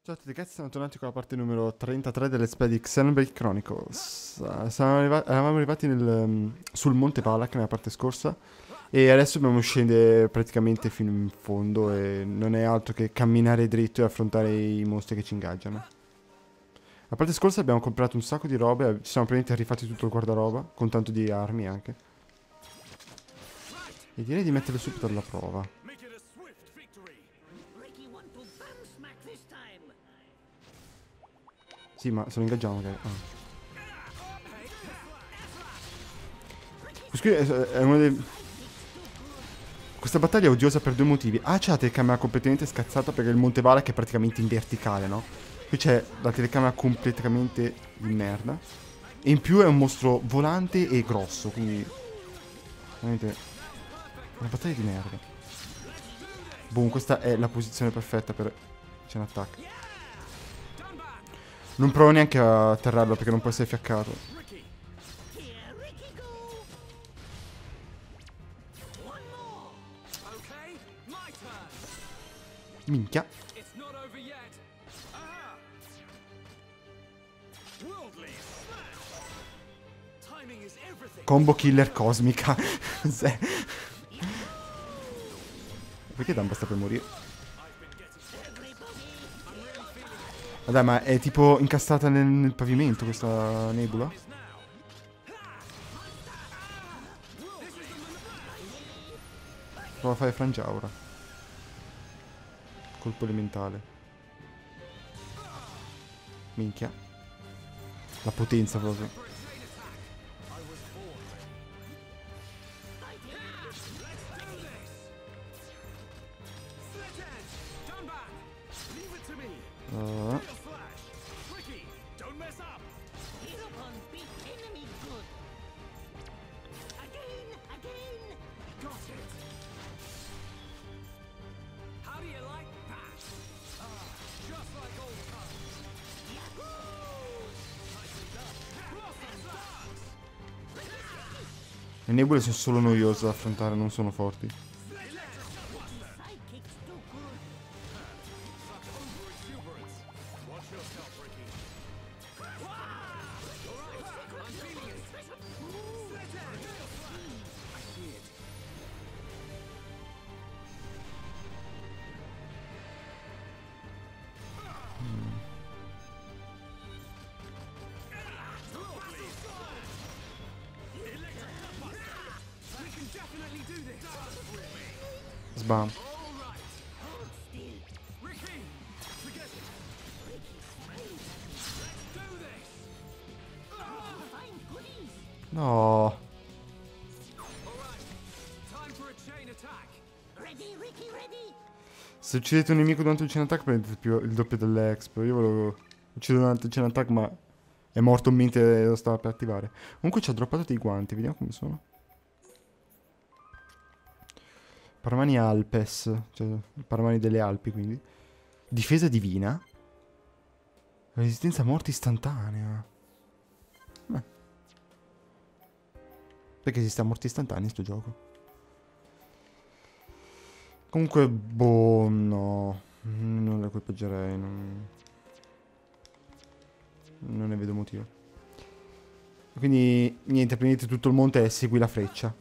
Ciao a tutti ragazzi, siamo tornati con la parte numero 33 delle di Xenoblade Chronicles. Eravamo arrivati sul Monte Valak nella parte scorsa e adesso dobbiamo scendere praticamente fino in fondo e non è altro che camminare dritto e affrontare i mostri che ci ingaggiano. La parte scorsa abbiamo comprato un sacco di robe, ci siamo praticamente rifatti tutto il guardaroba, con tanto di armi anche. E direi di metterle subito alla prova. Sì, ma se lo ingaggiamo magari. Questo qui è uno dei... Questa battaglia è odiosa per due motivi. Ah, c'è la telecamera completamente scazzata perché il Monte Valak è praticamente in verticale, no? Qui c'è la telecamera completamente di merda. E in più è un mostro volante e grosso, quindi... Veramente... Una battaglia di merda. Boom, questa è la posizione perfetta per... C'è un attacco. Non provo neanche a atterrarlo perché non può essere fiaccato. Minchia. Combo killer cosmica. Perché Dumba sta per morire? Vabbè, ma è tipo incastrata nel pavimento questa nebula? Prova a fare frangiaura. Colpo elementale. Minchia. La potenza proprio. Le nebule sono solo noiose da affrontare, non sono forti. Sbam. No. Se uccidete un nemico durante un chain attack prendete il doppio dell'exp. Io volevo uccidere durante il chain attack ma è morto mentre lo stava per attivare. Comunque ci ha droppato dei guanti, vediamo come sono. Paramani Alpes, cioè paramani delle Alpi quindi. Difesa divina. Resistenza a morte istantanea. Beh. Perché esiste a morte istantanea in sto gioco? Comunque, boh, no. Non lo equipaggerei, non ne vedo motivo. Quindi, niente, prendete tutto il monte e segui la freccia.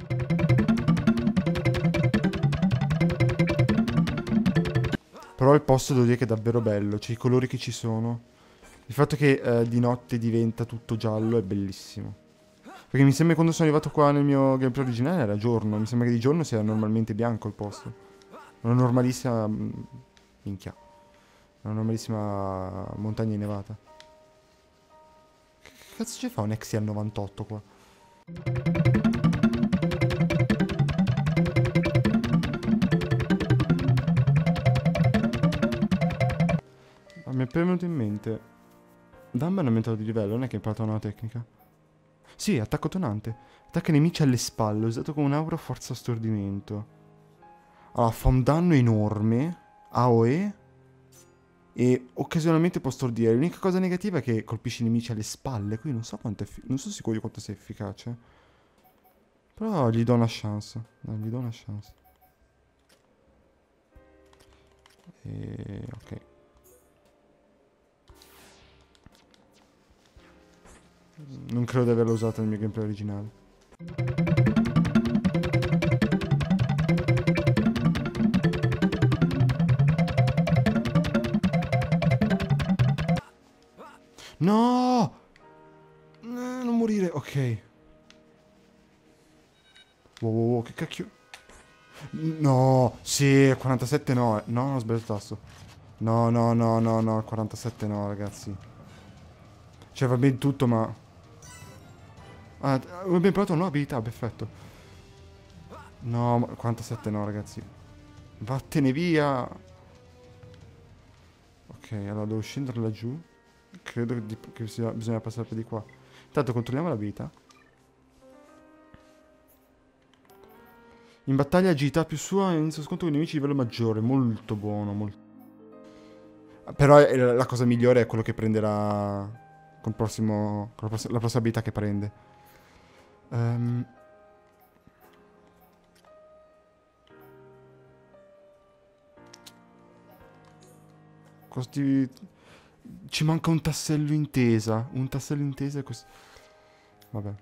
Però il posto devo dire che è davvero bello, cioè i colori che ci sono. Il fatto che di notte diventa tutto giallo è bellissimo. Perché mi sembra che quando sono arrivato qua nel mio gameplay originale era giorno. Mi sembra che di giorno sia normalmente bianco il posto. Una normalissima... Minchia. Una normalissima montagna innevata. Che cazzo ci fa un XL 98 qua? Mi è appena venuto in mente. Dumba è aumentato di livello, non è che ha imparato una nuova tecnica. Sì, attacco tonante. Attacca i nemici alle spalle, usato come un'aura forza stordimento. Allora, fa un danno enorme. AOE. E occasionalmente può stordire. L'unica cosa negativa è che colpisce i nemici alle spalle. Qui non so quanto non sono sicuro di quanto sia efficace. Però gli do una chance. Dai, gli do una chance. E... ok. Non credo di averla usata nel mio gameplay originale. No! Non morire, ok. Wow, wow, wow, che cacchio. No, sì, 47 no. No, ho sbagliato il tasto. No, no, no, no, no, 47 no, ragazzi. Cioè, va bene tutto, ma... Ah, abbiamo provato una nuova abilità, perfetto. No, ma 47 no, ragazzi. Vattene via. Ok, allora devo scendere laggiù. Credo che bisogna passare per di qua. Intanto controlliamo l'abilità. In battaglia agilità più sua inizia scontro con nemici di livello maggiore. Molto buono, molto. Però la cosa migliore è quello che prenderà col prossimo, la prossima abilità che prende. Ci manca un tassello intesa. Un tassello intesa e questo... Vabbè.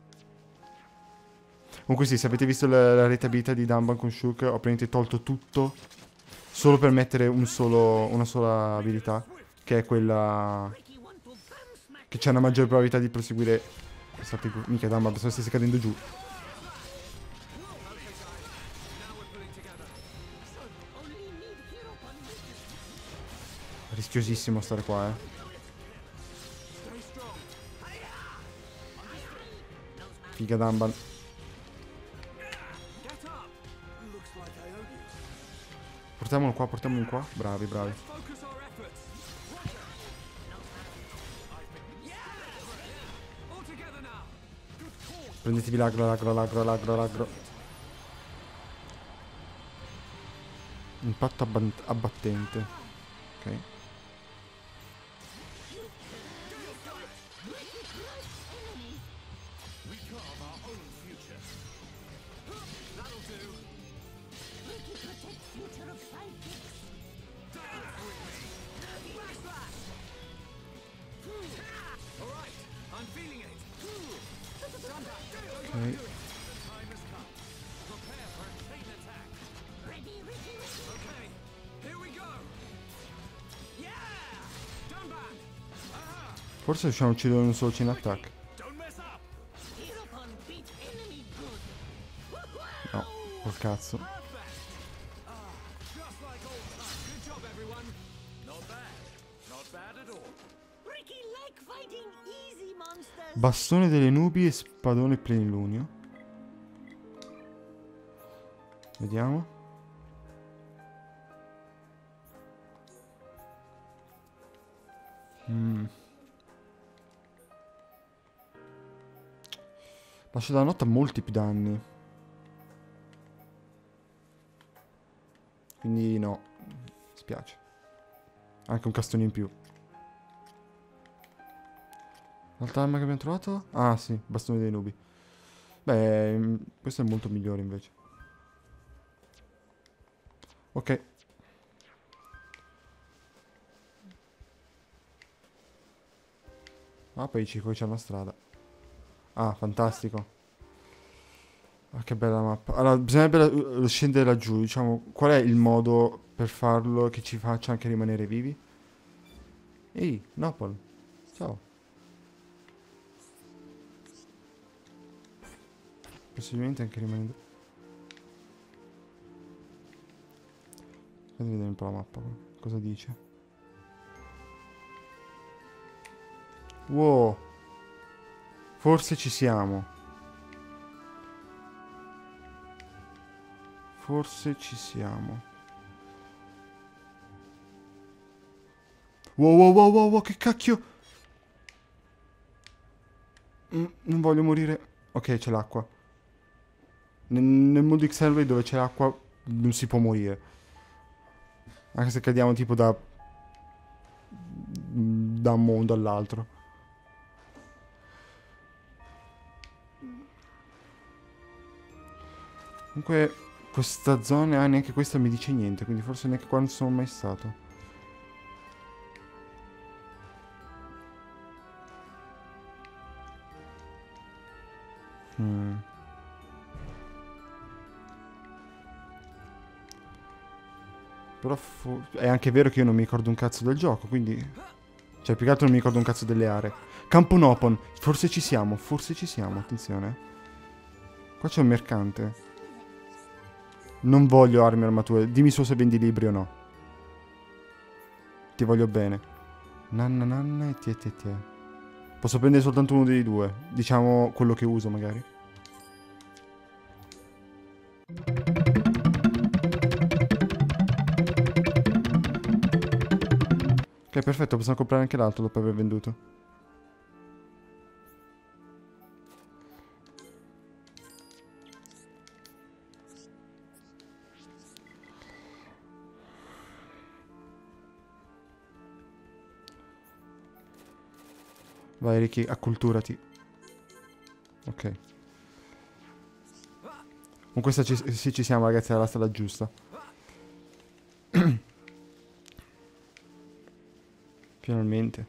Comunque sì, se avete visto la retabilità di Danban con Shulk, ho praticamente tolto tutto solo per mettere una sola abilità, che è quella che c'è una maggiore probabilità di proseguire. Mica Danban, penso stessi cadendo giù. Rischiosissimo stare qua, Figa Danban. Portiamolo qua, portiamolo qua. Bravi, bravi. Prendetevi l'agro. Impatto abbattente. Ok. Ok. Forse riusciamo a uccidere un solo chain attack. No, col cazzo. Bastone delle nubi e spadone plenilunio. Vediamo. Lascia della notte ha molti più danni. Quindi no. Spiace. Anche un castone in più. L'altra arma che abbiamo trovato? Ah sì, bastone dei nubi. Beh, questo è molto migliore invece. Ok. Ah, poi ci c'è una strada. Ah, fantastico. Ah, che bella mappa. Allora, bisognerebbe scendere laggiù. Diciamo, qual è il modo per farlo che ci faccia anche rimanere vivi? Ehi, Nopal. Ciao. Possibilmente anche rimanendo... Fammi vedere un po' la mappa qua. Cosa dice? Wow. Forse ci siamo. Forse ci siamo. Wow, wow, wow, wow, wow, che cacchio. Non voglio morire. Ok, c'è l'acqua. Nel mondo Xenoblade dove c'è l'acqua non si può morire. Anche se cadiamo tipo da un mondo all'altro. Comunque questa zona neanche questa mi dice niente, quindi forse neanche qua non sono mai stato. Mm. Però è anche vero che io non mi ricordo un cazzo del gioco, quindi... Cioè, più che altro non mi ricordo un cazzo delle aree. Campo Nopon. Forse ci siamo, attenzione. Qua c'è un mercante. Non voglio armi e armature. Dimmi solo se vendi libri o no. Ti voglio bene. Nanna e tie. Posso prendere soltanto uno dei due. Diciamo quello che uso, magari. Ok, perfetto, possiamo comprare anche l'altro dopo aver venduto. Vai Ricky, acculturati. Ok. Con questa sì, ci siamo ragazzi, è la strada giusta. Finalmente.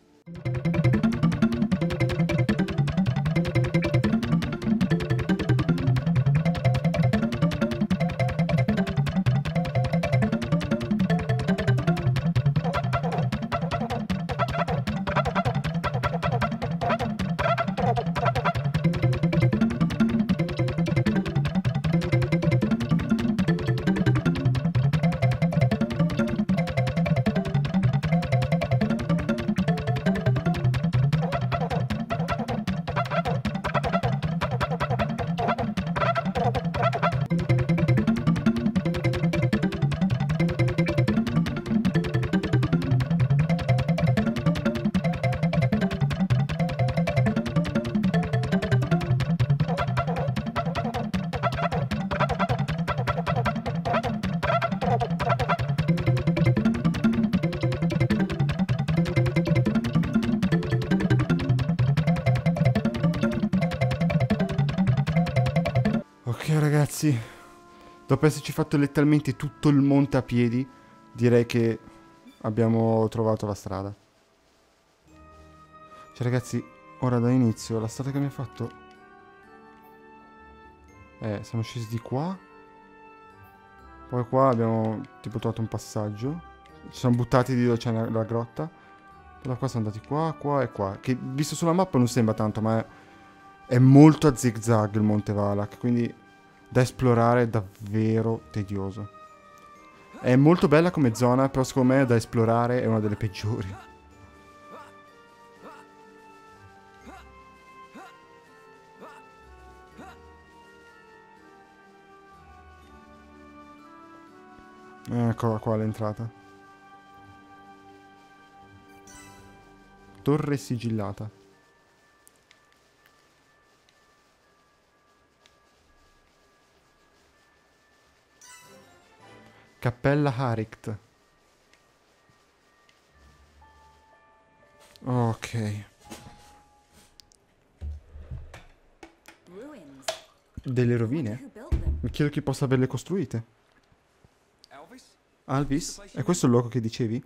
Ok ragazzi, dopo esserci fatto letteralmente tutto il monte a piedi, direi che abbiamo trovato la strada. Cioè ragazzi, ora da inizio, la strada che mi ha fatto... siamo scesi di qua. Poi qua abbiamo tipo trovato un passaggio. Ci siamo buttati di dove c'è la grotta. Poi da qua siamo andati qua, qua e qua. Che visto sulla mappa non sembra tanto, ma è molto a zigzag il Monte Valak, quindi... Da esplorare è davvero tedioso. È molto bella come zona, però secondo me da esplorare è una delle peggiori. Eccola qua l'entrata. Torre sigillata. Cappella Harikt. Ok. Delle rovine? Mi chiedo chi possa averle costruite. Alvis? È questo il luogo che dicevi?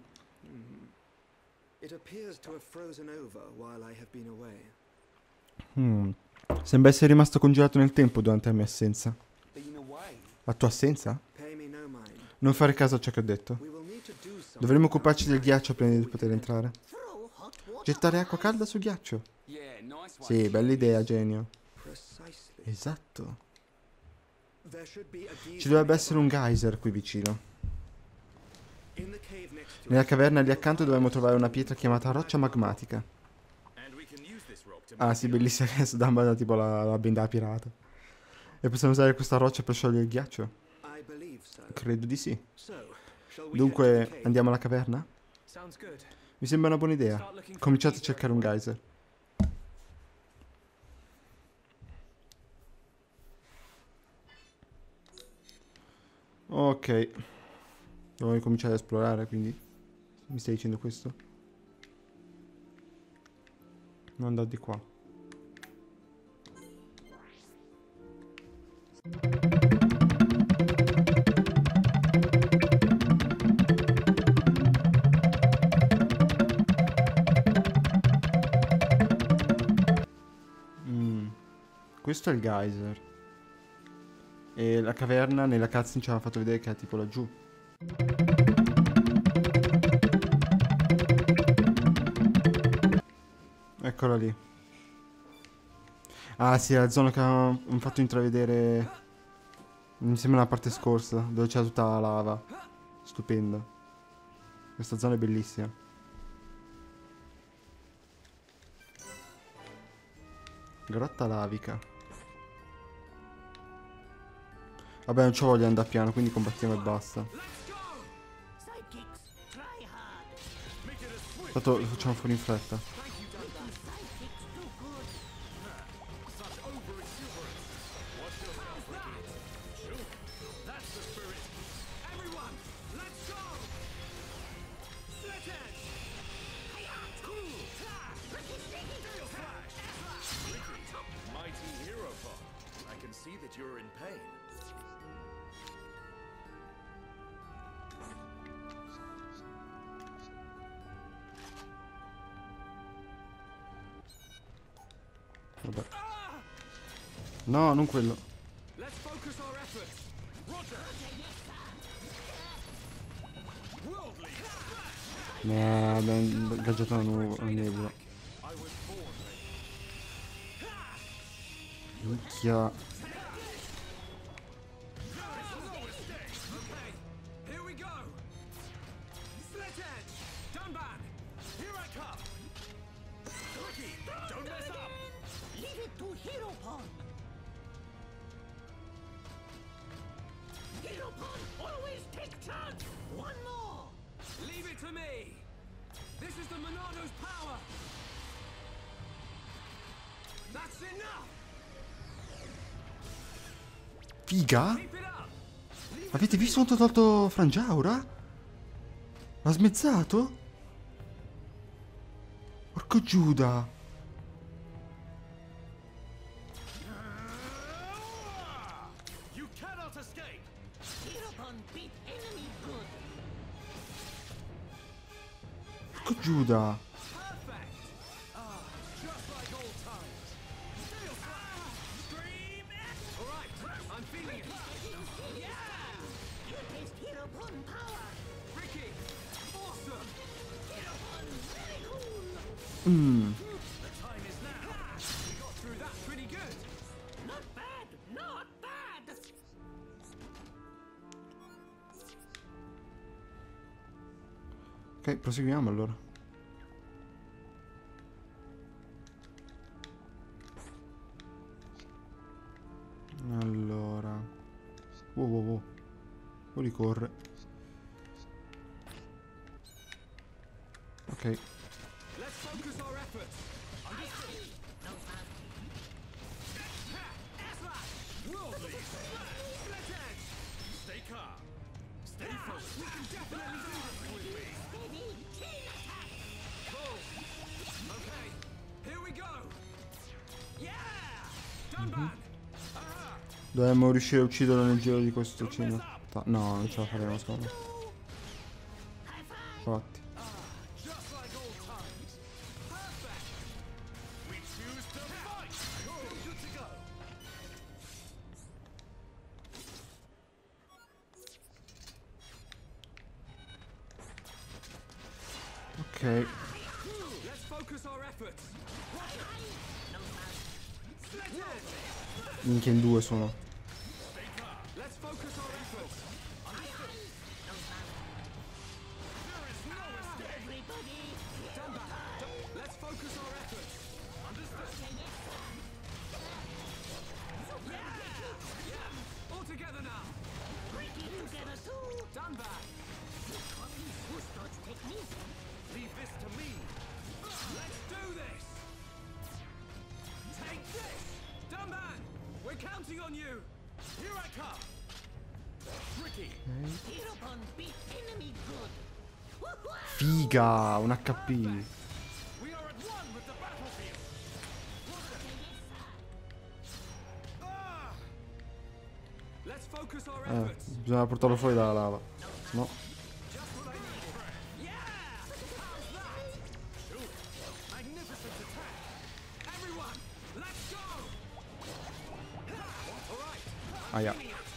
Sembra essere rimasto congelato nel tempo durante la mia assenza. La tua assenza? Non fare caso a ciò che ho detto. Dovremmo occuparci del ghiaccio prima di poter entrare. Gettare acqua calda sul ghiaccio. Sì, bella idea, genio. Esatto. Ci dovrebbe essere un geyser qui vicino. Nella caverna lì accanto dovremmo trovare una pietra chiamata roccia magmatica. Ah sì, bellissima che adesso Dumbledore tipo la benda pirata. E possiamo usare questa roccia per sciogliere il ghiaccio? Credo di sì. Dunque, andiamo alla caverna? Mi sembra una buona idea. Cominciate a cercare un geyser. Ok. Dobbiamo cominciare ad esplorare, quindi... Mi stai dicendo questo? Non andare di qua. Questo è il geyser. E la caverna nella cutscene ci aveva fatto vedere che è tipo laggiù. Eccola lì. Ah sì, è la zona che hanno fatto intravedere. Mi sembra la parte scorsa, dove c'è tutta la lava. Stupenda. Questa zona è bellissima. Grotta lavica. Vabbè, non ci voglio andare piano, quindi combattiamo e basta. Tanto lo facciamo fuori in fretta. Vabbè. No, non quello. No, abbiamo ingaggiato una nebula. Minchia. Figa? Avete visto quanto ha tolto Frangiaura? L'ha smezzato? Porco Giuda. Porco Giuda. Ok, proseguiamo allora. Allora. Wow. Ricorre. Ok. Dovremmo riuscire a ucciderlo nel giro di questo cino. No, non ce la faremo, secondo me. Infatti. Ok. Minchia, in due sono. Figa, un HP. Bisogna portarlo fuori dalla lava. No. Aia.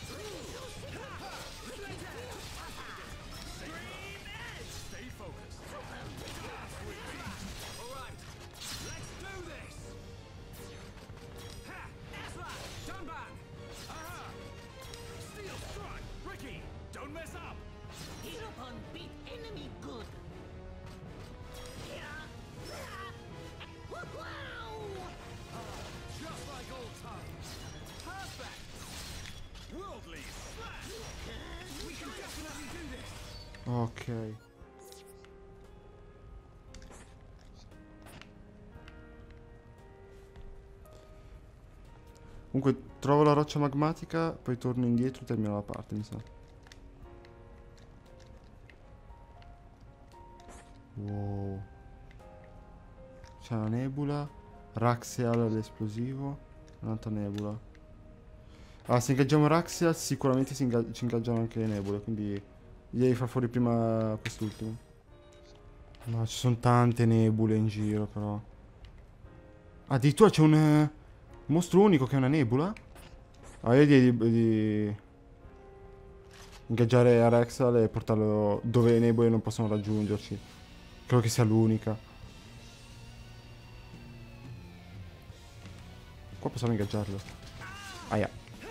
Ok. Comunque trovo la roccia magmatica, poi torno indietro e termino la parte, mi sa. Wow. C'è una nebula. Raxial all'esplosivo. Un'altra nebula. Ah, se ingaggiamo Raxial sicuramente ci ingaggiano anche le nebule, quindi devi far fuori prima quest'ultimo. No, ci sono tante nebule in giro però. Addirittura c'è un mostro unico che è una nebula? Ah, io di ingaggiare Raxial e portarlo dove le nebule non possono raggiungerci. Credo che sia l'unica. Qua possiamo ingaggiarlo. Aia.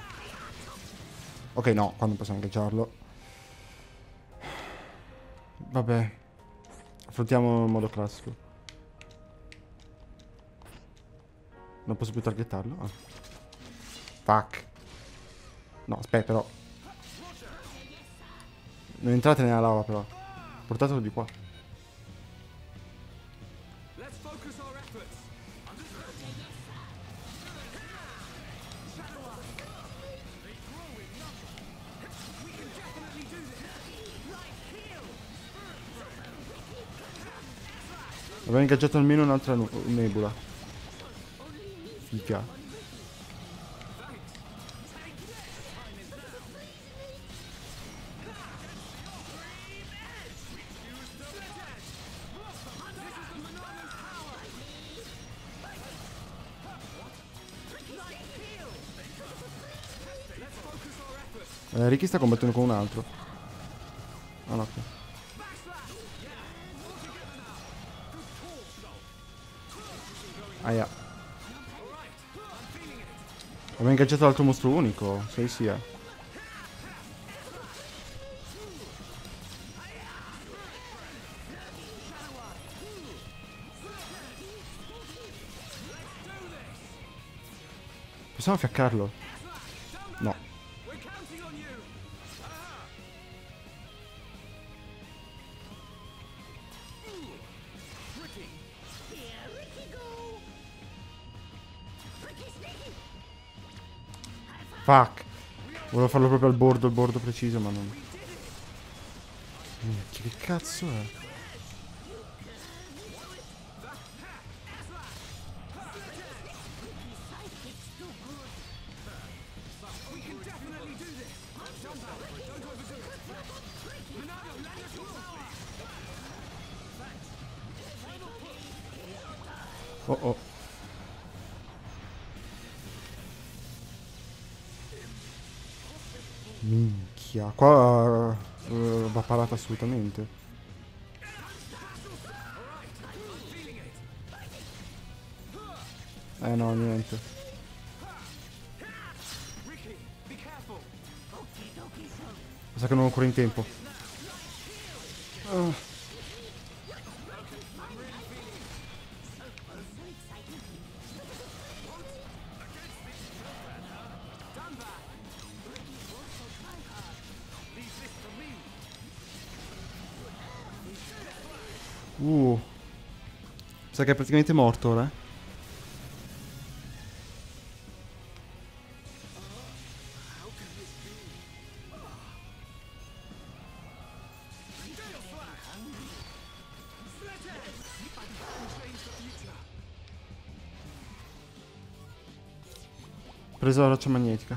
Ok, no, qua non possiamo ingaggiarlo. Vabbè. Affrontiamo in modo classico. Non posso più targettarlo? Ah. Fuck. No, aspetta però. Non entrate nella lava però. Portatelo di qua. Abbiamo ingaggiato almeno un'altra nebula. Figa. Ricky sta combattendo con un altro. Ah no, ok. Aia. Abbiamo ingaggiato l'altro mostro unico. Sì, sì, Possiamo fiaccarlo? No. Fuck. Volevo farlo proprio al bordo preciso, ma non... Che cazzo è? Oh oh. Minchia. Qua va parata assolutamente. No, niente. Mi sa che non ho ancora in tempo. Sa che è praticamente morto ora, Preso la roccia magnetica.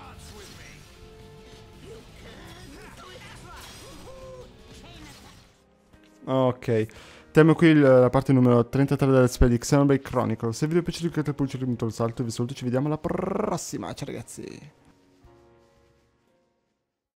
Ok. Termino qui la parte numero 33 del Let's Play di Xenoblade Chronicles. Se vi è piaciuto cliccate il pulsante il salto e vi saluto, ci vediamo alla prossima. Ciao ragazzi.